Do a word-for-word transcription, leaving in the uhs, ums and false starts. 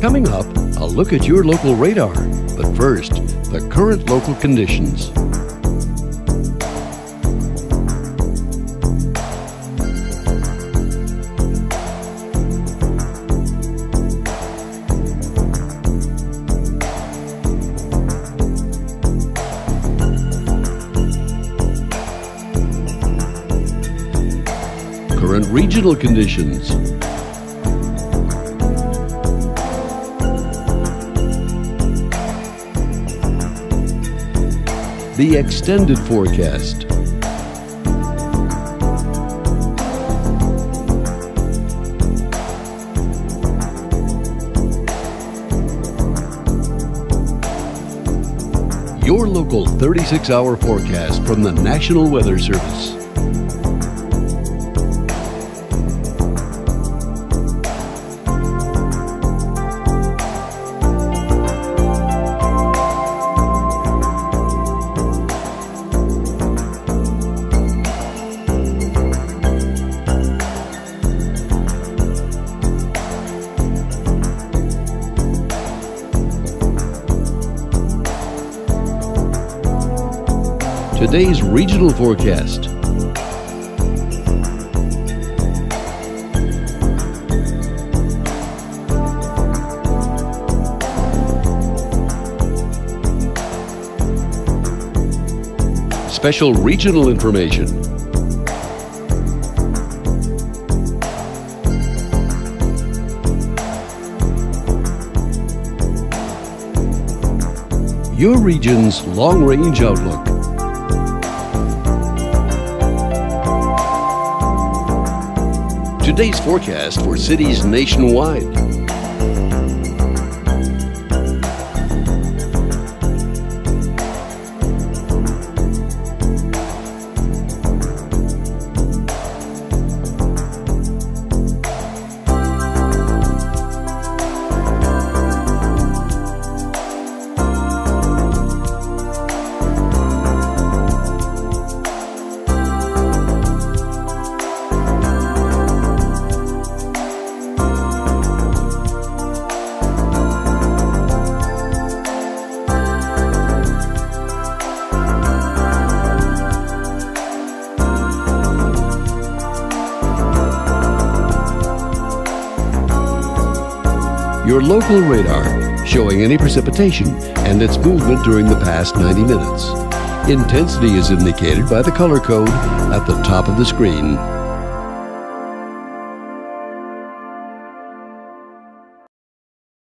Coming up, a look at your local radar. But first, the current local conditions. Current regional conditions. The extended forecast. Your local thirty-six hour forecast from the National Weather Service. Today's regional forecast. Special regional information. Your region's long-range outlook. Today's forecast for cities nationwide. Your local radar, showing any precipitation and its movement during the past ninety minutes. Intensity is indicated by the color code at the top of the screen.